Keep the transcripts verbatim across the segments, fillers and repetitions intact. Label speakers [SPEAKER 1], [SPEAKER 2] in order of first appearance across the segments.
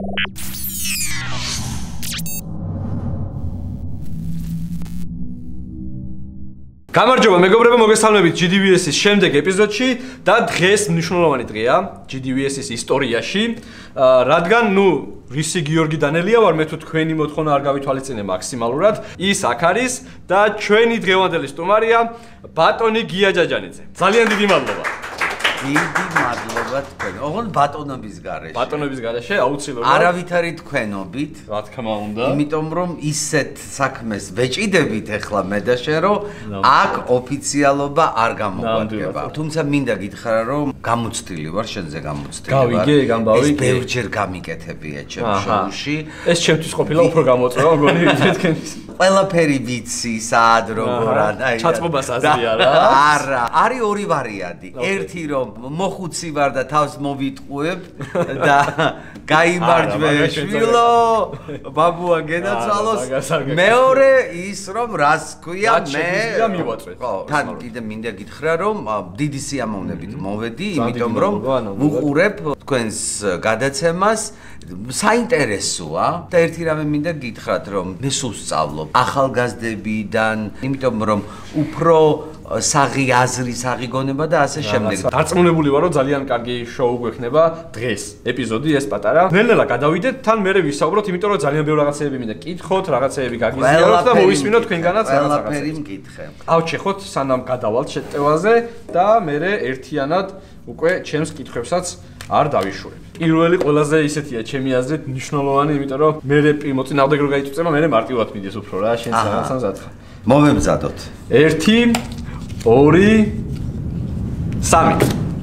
[SPEAKER 1] გამარჯობა მეგობრებო, მოგესალმებით ჯი დი ვი ეს-ის შემდეგ ეპიზოდში და დღეს მნიშვნელოვანი დღეა ჯი დი ვი ეს-ის ისტორიაში, რადგან ნუ რისი გიორგი დანელია ვარ, მე თუ თქვენი მოთხოვნა არ გავითვალისწინე მაქსიმალურად, ის აქ არის და ჩვენი დღევანდელი სტუმარია ბატონი გია ჯაჯანიძე. ძალიან დიდი მადლობა.
[SPEAKER 2] დიდი მადლობა თქვენ. ოღონდ ბატონობის გარეშე.
[SPEAKER 1] ბატონობის გარეშე აუცილებლად.
[SPEAKER 2] არავითარი თქვენობით.
[SPEAKER 1] რა თქმა უნდა.
[SPEAKER 2] იმიტომ რომ ისეთ საქმეს ვეჭიდებით ახლა მე და შენ რომ აქ ოფიციალობა არ გამოგვადგება. თუმცა მინდა გითხრა რომ გამოცდილი ვარ, შენზე გამოცდილი ვარ.
[SPEAKER 1] გავიგე, გამბავი.
[SPEAKER 2] ეს ბევრჯერ გამიკეთებია ჩემ შოუში.
[SPEAKER 1] ეს ჩემთვის ყოფილა უფრო გამოწვევა, მგონი თქვენის.
[SPEAKER 2] ყველაფერი ვიცი, სად როგორ აი.
[SPEAKER 1] ჩაწყობას აზრი არა?
[SPEAKER 2] არა, არის ორი ვარიანტი. ერთი რომ მოხუცი ვარ და თავს მოვიტყუებ და გაიმარჯვე შვილო, ბაბუა გენაცვალოს. მეორე ის რომ რას ქვია მე ხო, თან კიდე მინდა გითხრა რომ დიდი სიამოვნებით მოვედი, იმიტომ რომ ვუყურებ თქვენს გადაცემას. საინტერესოა და ერთი რამე მინდა გითხრათ რომ მე სულ სწავლობ ახალგაზრდებიდან, იმიტომ რომ უფრო საღი აზრი, საღი გონება და ასე შემდეგ.
[SPEAKER 1] დარწმუნებული ვარ რომ ძალიან კარგი შოუ გვექნება დღეს. ეპიზოდი ეს პატარა. ნელ-ნელა გადავიდეთ, თან მერე ვისაუბროთ, იმიტომ რომ ძალიან ბევრი რაღაცეები მინდა გითხოთ, რაღაცეები გაგიზიაროთ და მოვისმინოთ თქვენგანაც რაღაცა.
[SPEAKER 2] ყველაფერი მკითხე.
[SPEAKER 1] ავჩეხოთ სანამ გადავალთ შეტევაზე და მერე ერთიანად უკვე ჩემს კითხვებსაც არ დავიშურებ. პირველი ყველაზე ისეთია ჩემი აზრით მნიშვნელოვანი, იმიტომ რომ მერე მოწინააღმდეგე რო გაიწუწება, მერე მარტივად მიდის უფრო რა, შენს რაღაცა მზადხარ.
[SPEAKER 2] მოვემზადოთ.
[SPEAKER 1] ერთი, ორი, სამი.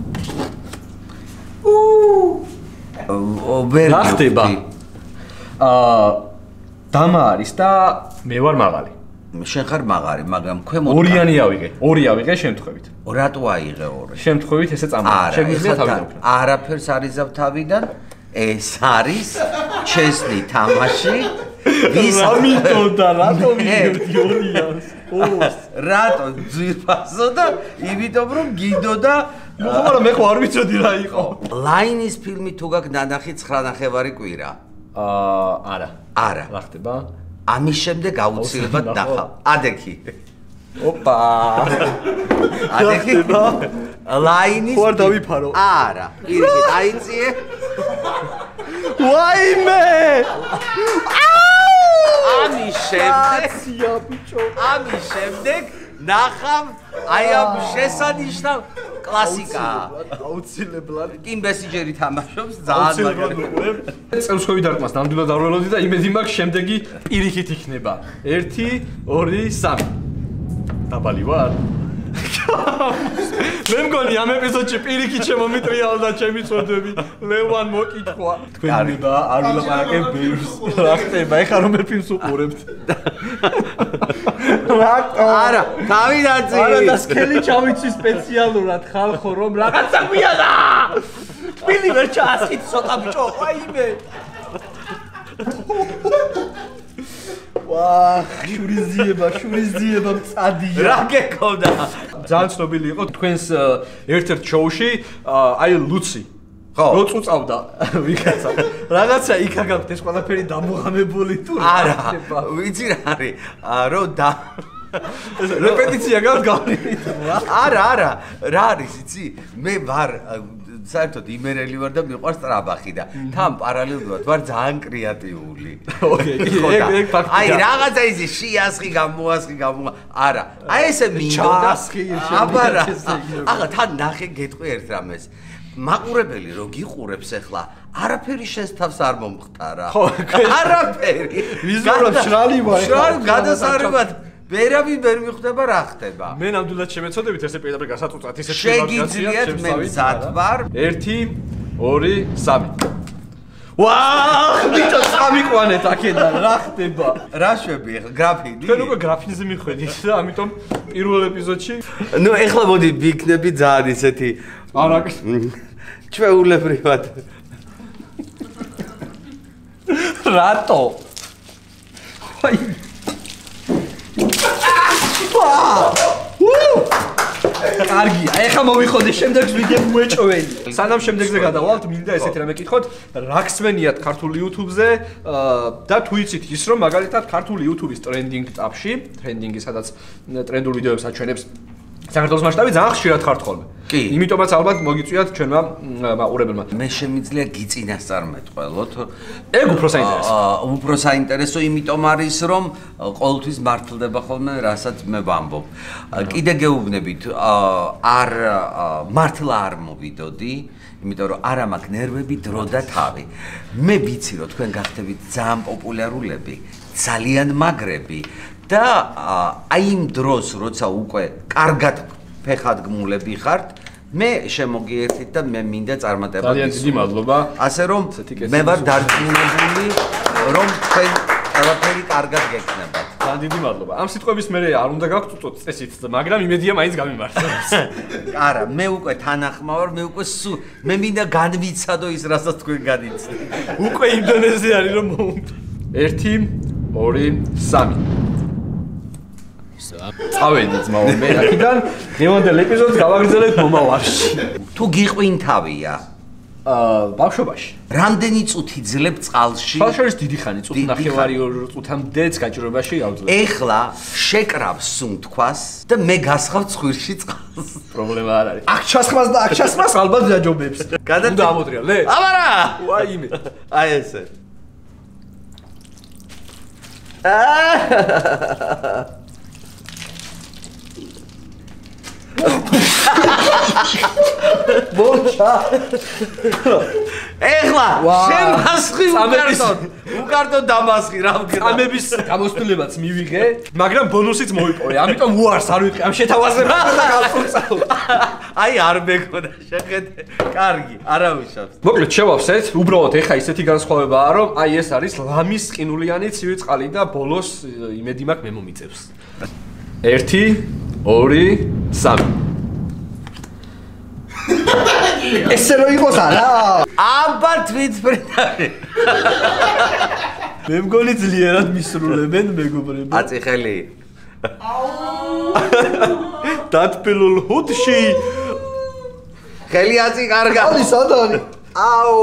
[SPEAKER 2] უ ვერ
[SPEAKER 1] რა ხდება? აა დამა არის და მე ვარ მაღალი.
[SPEAKER 2] შენ ხარ მაღალი, მაგრამ ქვემოთ
[SPEAKER 1] ორიანი ავიღე. ორი ავიღე შემთხვევით.
[SPEAKER 2] რატო აიღე ორი?
[SPEAKER 1] შემთხვევით ესე წამოვა. შეგვიძლია თავიდან უფრო.
[SPEAKER 2] არაფერს არიზავ თავიდან. ეს არის ჩესნი თამაში. ვის
[SPEAKER 1] ამიტომ და რატო მივიდი ორიანს? ორს.
[SPEAKER 2] რატო ძირფასო და იმიტომ რომ გიდო და
[SPEAKER 1] მაგრამ მე ხო არ ვიცოდი რა იყო.
[SPEAKER 2] ლაინის ფილმი თუ გაქვს ნანახი ცხრა ნახევარი კვირა?
[SPEAKER 1] აა არა.
[SPEAKER 2] არა.
[SPEAKER 1] რა ხდება?
[SPEAKER 2] ამის შემდეგ აუცილებლად ნახავ. ადექი.
[SPEAKER 1] ოპა.
[SPEAKER 2] ადექი. ლაინის
[SPEAKER 1] ხო არ დავიფარო.
[SPEAKER 2] არა. პირიქით აიწიე.
[SPEAKER 1] ვაიმე!
[SPEAKER 2] ამის შემდეგ ამის შემდეგ ნახავ აი ამ შესანიშნავ კლასიკაა.
[SPEAKER 1] აუცილებლად.
[SPEAKER 2] კიმ ბესინჯერი თამაშობს ძალიან
[SPEAKER 1] მაგარი. წელსხოვი დარტყმას ნამდვილად არ ველოდი და იმედი მაქვს შემდეგი პირიქით იქნება. ერთი, ორი, სამი. დაბალი ვარ? მე მგონი ამ ეპიზოდში პირიქით შემომიტრიალდა ჩემი წოდები. ლევან მოკითხვა. თქვენ და არ ვილაპარაკებ ბევრს. რა ხდება? ეხლა რომ მე ფილმს უყურებთ.
[SPEAKER 2] რატო? არა, თავიდანწი.
[SPEAKER 1] არა და სკელი ჩავიცი სპეციალურად ხალხო რომ რაღაცა გვიადა. თბილი ვერ ჩაასხით ცოტა ბიჭო, აიმე. ვაჰ, შურიზიება, შურიზიება მწადია.
[SPEAKER 2] რა გეკონდა?
[SPEAKER 1] ძალიან ცნობილი იყო თქვენს ერთ-ერთ შოუში, აი ლუცი.
[SPEAKER 2] ხო.
[SPEAKER 1] რო წუწავდა ვიღაცა. რაღაცა იქა გაქვთ ეს ყველაფერი დამოღამებული თუ
[SPEAKER 2] არა. ვიცი რა არის? რო და
[SPEAKER 1] რეპეტიცია გაქვთ გავლილი.
[SPEAKER 2] არა, არა. რა არის იცი? მე ვარ საერთოდ იმერელი ვარ და მიყვარს ტრაბახი და თან პარალელურად ვარ ძალიან კრეატიული.
[SPEAKER 1] ოკეი, ეგ ეგ ფაქტია.
[SPEAKER 2] აი რაღაცა ისი შეასხი გამოასხი გამო არა. აი ესე მინდოდა. აბარა. ახლა თან ნახე გეტყვი ერთ რამეს. მაყურებელი რო გიყურებს ახლა არაფერი შენს თავს არ მომხდარა. არაფერი.
[SPEAKER 1] ვიზუალურად შრალი ვარ.
[SPEAKER 2] შრალი გადასარევად ვერავინ ვერ მიხვდება რა ხდება.
[SPEAKER 1] მე ნამდვილად შემეცოდებით ესე პირდაპირ გასაწუწად ისე
[SPEAKER 2] შეგიძლიათ მე მზად ვარ.
[SPEAKER 1] ერთი, ორი, სამი. ვაუ, ბიჭო, წამიყვანეთ აქედან, რა ხდება?
[SPEAKER 2] რა შვები ახლა გრაფინი?
[SPEAKER 1] თქვენ უკვე გრაფინზე მიხვედით და ამიტომ პირველ ეპიზოდში
[SPEAKER 2] ნუ ახლა მოდი ვიქნები ძალიან ისეთი
[SPEAKER 1] არა
[SPEAKER 2] ჩვეულებრივად.
[SPEAKER 1] რატო? აი კარგია, ეხლა მოვიხოდე შემდეგს ვიდეო მოეჭველი. სანამ შემდეგზე გადავალთ, მინდა ესეთი რამე გითხოთ, რა გსმენიათ ქართულ YouTube-ზე და თუ იცით ის რომ მაგალითად ქართულ YouTube-ის ტრენდინგ ტაპში, ტრენდინგი სადაც ტრენდულ ვიდეოებს აჩვენებს საქართველოს მასშტაბით ძალიან ხშირად ხართ ხოლმე.
[SPEAKER 2] კი.
[SPEAKER 1] იმიტომაც ალბათ მოგიწვიათ ჩვენმა მაყურებელმა.
[SPEAKER 2] მე შემიძლია გიწინასწარ მეტყველოთ.
[SPEAKER 1] ეგ უფრო საინტერესო.
[SPEAKER 2] აა უფრო საინტერესო იმიტომ არის რომ ყოველთვის მართლდება ხოლმე რასაც მე ვამბობ. კიდე გეუბნებით არ მართლა არ მოვიდოდი, იმიტომ რომ არა მაქვს ნერვები, დრო და თავი. მე ვიცი რომ თქვენ გახდებით ძალიან პოპულარულები, ძალიან მაგრები. და აი იმ დროს როცა უკვე კარგად ფეხადგმულები ხართ მე შემოგიერთით და მე მინდა წარმატება
[SPEAKER 1] ძალიან დიდი მადლობა
[SPEAKER 2] ასე რომ მე ვარ დარწმუნებული რომ თქვენ ყველაფერი კარგად გექნებათ
[SPEAKER 1] ძალიან დიდი მადლობა ამ სიტყვების მე არ უნდა გაგვწუწოთ წესით მაგრამ იმედია მაინც გამიმართლებს
[SPEAKER 2] არა მე უკვე თანახმავარ მე უკვე სულ მე მინდა განვიცადო ის რასაც თქვენ განიცდით
[SPEAKER 1] უკვე იმ დონეზე არის რომ მოუნდა ერთი ორი სამი წავედით ძმაო მე აქედან დღევანდელ ეპიზოდს გავაგრძელებთ მომავალში
[SPEAKER 2] თუ გიყვინ თავია
[SPEAKER 1] აა ბავშვობაში
[SPEAKER 2] რამდენი წუთი ძლებ წყალში
[SPEAKER 1] ბავშვობის დიდი ხანი წუთი ნახევარი ორ წუთამდეც გაჭირვებაში ავძლებ
[SPEAKER 2] ეხლა შეკრავს სუნთქვას და მე გასხავ ცხვირში წყალს
[SPEAKER 1] პრობლემა არ არის აქ ჩასხმას და აქ ჩასხმას ალბათ დაჯობებს უნდა ამოტრია ლე
[SPEAKER 2] აბარა
[SPEAKER 1] ვაიმე
[SPEAKER 2] აი ესე აა ბოჩა ეხლა შემასხი უკარტო უკარტო დამასხი რა ვქნა
[SPEAKER 1] ამების გამოსტილებაც მივიღე მაგრამ ბონუსიც მოიპოვე ამიტომ უარს არ ვიყი ამ შეთავაზებაზე და გავწუწავ
[SPEAKER 2] აი არ მეკონა შეხედე კარგი არავიშავს
[SPEAKER 1] მოკლედ შევავსეთ უბრალოდ ეხა ისეთი განსხვავებაა რომ აი ეს არის ლამის ყინულიანი ცივი წყალი და ბოლოს იმედი მაქვს მე მომიწევს ერთი ორი სამი ესე რო იყოს არა
[SPEAKER 2] აბა თვითფრინავი
[SPEAKER 1] მე მგონი ძლიერად მისრულებენ მეგობრებო
[SPEAKER 2] აწიხელი
[SPEAKER 1] დათბილულ ჰუდში
[SPEAKER 2] ხელი აწი კარგა
[SPEAKER 1] აი სად არის აუ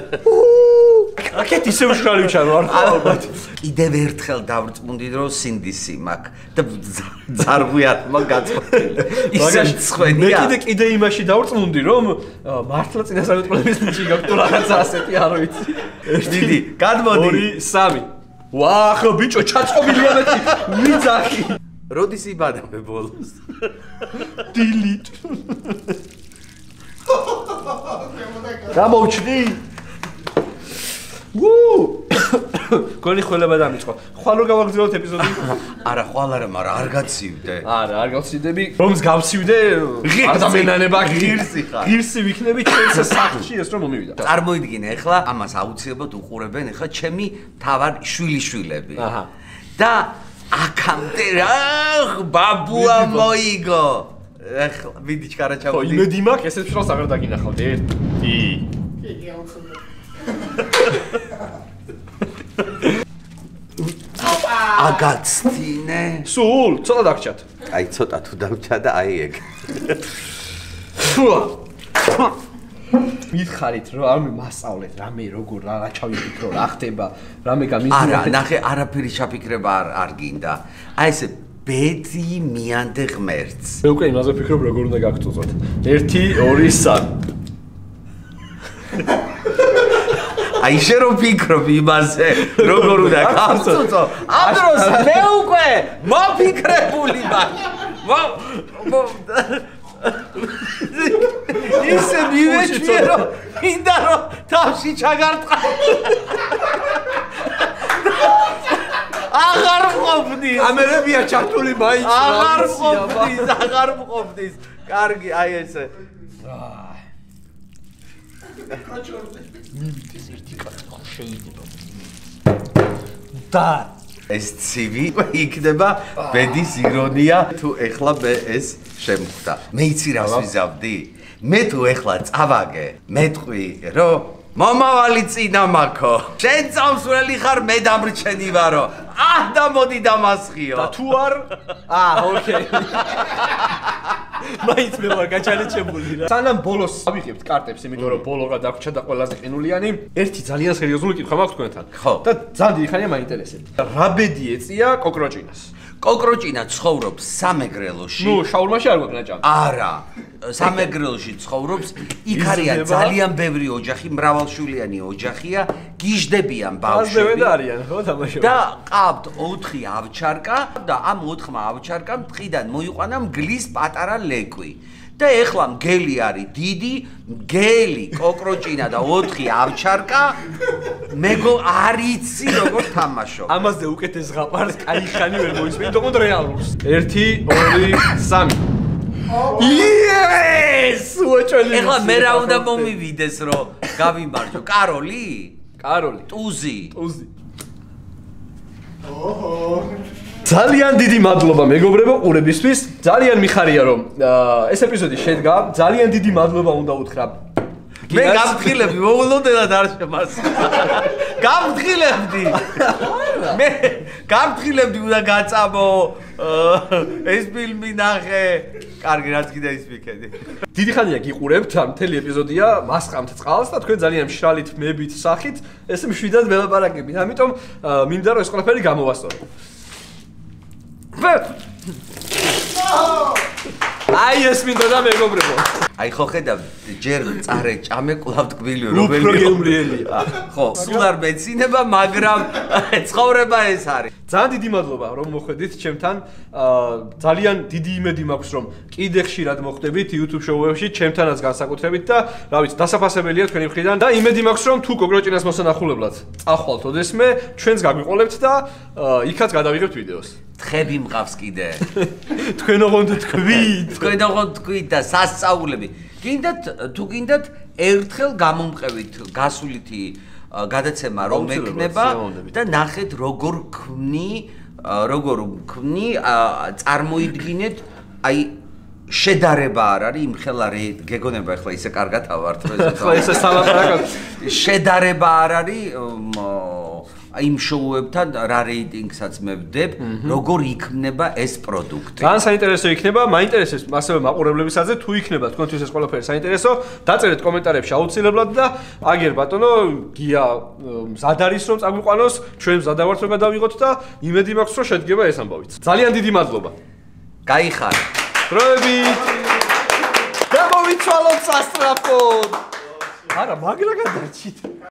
[SPEAKER 1] აკეთ ისე უშრალი ვჩარო არ ხო ალბათ
[SPEAKER 2] კიდევ ერთხელ დავრწმუნდი რომ სინდისი მაქვს და ძარღვიათ მაგ გაწყვეტილი ისე ცხენია
[SPEAKER 1] მე კიდე კიდე იმაში დავრწმუნდი რომ მართლა წინასწარმეტყველების ნიჭი გაქვს თუ რაღაცა ასეთი არ ვიცი
[SPEAKER 2] დიდი გადმოდი
[SPEAKER 1] ორი სამი ვაა ხო ბიჭო ჩაწყობილია მეტი ვიძახი
[SPEAKER 2] როდის იბადამე ბოლოს
[SPEAKER 1] დილით გამოვჩდი ვუ გონი ხოლება დამიწყო ხვალ რო გავაგზავნოთ ეპიზოდი
[SPEAKER 2] არა ხვალ არა მაგრამ არ გაცივდე
[SPEAKER 1] არა არ გავცივდები რომს გავცივდე ადამიანება ღირსი ხარ ღირსი ვიქნები ჩვენს სახლში ეს რომ მომივიდა
[SPEAKER 2] წარმოიდგინე ეხლა ამას აუცილებლად უყურებენ ეხლა ჩემი თავარ შვილიშვილები აჰა და აქამდე რა ბაბუა მოიგო ეხლა მიდი ჩქარა ჩავდი
[SPEAKER 1] ხო იმედი მაქვს ესეც რომ აღარ დაგინახავთ ერთი კი აუცილებლად
[SPEAKER 2] აგაცდინე
[SPEAKER 1] სულ ცოტა დაგჭათ
[SPEAKER 2] აი ცოტა თუ დავჭა და აი ეგ
[SPEAKER 1] მითხარით რომ არ მასწავლეთ რამე როგორ რა ჩავიფიქრო რა ხდება რამე გამიზრდა
[SPEAKER 2] არა ნახე არაფერი ჩაფიქრება არ არ გინდა აი ესე ბედი მიანდე ღმერთს
[SPEAKER 1] მე უკვე იმაზე ვფიქრობ როგორ უნდა გაგწუწოთ ერთი ორი სამი
[SPEAKER 2] აი შე რო ფიქრობ იმაზე როგორ უნდა გაგწუწო ამ დროს მე უკვე მოფიქრებული ვარ ისე მივეჭვიე რომ მინდა რომ თავში ჩაგარტყა აღარ მყოფნის
[SPEAKER 1] ამერებია ჩართული მაინც
[SPEAKER 2] აღარ მყოფნის აღარ მყოფნის კარგი აი ესე
[SPEAKER 1] მივიდეს ერთი კაცი ხო შეიძლება და
[SPEAKER 2] ეს ცივი იქნება ბედის ირონია თუ ეხლა მე ეს შემხვდა მე იცი რას ვიზავდი მე თუ ეხლა წავაგე მეტყვი რომ მომავალი წინა მაქო შენ წამსვლელი ხარ მე დამრჩენი ვარო აჰ და მოდი დამასხიო
[SPEAKER 1] და თუ არ აა ოკეი მაინც მე ვარ გაჩალენჯებული რა. სანამ ბოლოს ავიღებთ კარტებს, იმიტომ რომ ბოლოღა დაგვრჩა და ყველაზე ყინულიანი, ერთი ძალიან სერიოზული კითხვა მაქვს თქვენთან. და ძალიან დიდი ხანია მაინტერესებს. რა ბედი ეწია კოკროჭინას?
[SPEAKER 2] კოკროჭინა ცხოვრობს სამეგრელოში.
[SPEAKER 1] ნუ შაურმაში არ გვაქვს ნაჭამი.
[SPEAKER 2] არა, სამეგრელოში ცხოვრობს. იქ არიან ძალიან ბევრი ოჯახი, მრავალშვილიანი ოჯახია, გიჟდებიან ბავშვები.
[SPEAKER 1] აზრევენ არიან, ხო, თამაშობენ.
[SPEAKER 2] და ყავთ ოთხი ავჩარკა და ამ ოთხმა ავჩარკამ ტყიდან მოიყვანა მგლის პატარა ლეკვი. და ეხლა მგელი არის დიდი, მგელი, კოკროჭინა და ოთხი ავჩარკა მეგო არიცი როგორ თამაშობ.
[SPEAKER 1] ამაზე უკეთეს ზღაპარს კაი ხანი ვერ მოისმენთ, თქო რეალურს. ერთი, ორი, სამი. იეს! უაჭველი.
[SPEAKER 2] ეხლა მე რა უნდა მომივიდეს რომ გავიმარჯო? კაროლი?
[SPEAKER 1] კაროლი.
[SPEAKER 2] ტუზი.
[SPEAKER 1] ტუზი. ოჰო. ძალიან დიდი მადლობა მეგობრებო ყურებისთვის. ძალიან მიხარია რომ ეს ეპიზოდი შედგა. ძალიან დიდი მადლობა უნდა უთხრა.
[SPEAKER 2] მე გამთხილებდი, მოულოდნელად არ შემას. გამთხილებდი. მე გამთხილებდი უნდა გაწამო ეს ფილმი ნახე. კარგი, რაც კიდე ის ვიქედი.
[SPEAKER 1] დიდი ხანია გიყურებთ, მთელი ეპიზოდია მასყამთ წყალს და თქვენ ძალიან მშრალით მებით სახით ეს მშვიდად ველაპარაკებით. ამიტომ მინდა რომ ეს ყველაფერი გამოვასწორო. აი ეს მინდა და მეგობრებო.
[SPEAKER 2] აი ხო ხედავ ჯერ წარე ჭამე კვლავ ტკბილი რომელი
[SPEAKER 1] უფრო გემრიელია.
[SPEAKER 2] ხო, სულ არ მეცინება, მაგრამ ცხოვრება ეს არის.
[SPEAKER 1] ძალიან დიდი მადლობა რომ მოხვედით ჩემთან. ძალიან დიდი იმედი მაქვს რომ კიდე ხშირად მოხვდებით YouTube შოუებში ჩემთანაც განსაკუთრებით და რა ვიცი, დასაფასებელია თქვენი მხრიდან და იმედი მაქვს რომ თუ კოკროჭინას მოსანახულებლად წახვალთ ოდესმე, ჩვენს გაგვიყოლებთ და იქაც გადავიღებთ ვიდეოს.
[SPEAKER 2] თხები მყავს კიდე.
[SPEAKER 1] თქვენ ოღონდ თქვით.
[SPEAKER 2] თქვენ ოღონდ თქვით და სასწაულები. გინდათ თუ გინდათ ერთხელ გამომყევით გასულითი გადაცემა რომ ექნება და ნახეთ როგორ ქმნი, როგორ ქმნი, წარმოიდგინეთ, აი შედარება არ არის იმ ხელა გეგონება ახლა ისე კარგად ავართ რომ
[SPEAKER 1] ახლა ესე სალაპარაკობ.
[SPEAKER 2] შედარება არ არის იმ შოუებთან რა რეიტინგსაც მე ვდებ, როგორ იქნება ეს პროდუქტი.
[SPEAKER 1] ძალიან საინტერესო იქნება, მაინტერესებს ასევე მაყურებლებისაც თუ იქნება თქვენთვის ეს ყველაფერი საინტერესო, დაწერეთ კომენტარებში აუცილებლად და აგერ ბატონო, გია მზად არის რომ წაგვიყვანოს, ჩვენ მზად ვართ რომ გადავიღოთ და იმედი მაქვს რომ შედგება ეს ამბავიც. ძალიან დიდი მადლობა.
[SPEAKER 2] გაიხარ.
[SPEAKER 1] დროებით. და მოვიცვალოთ სასწრაფოდ. არა, მაგრა გადარჩით.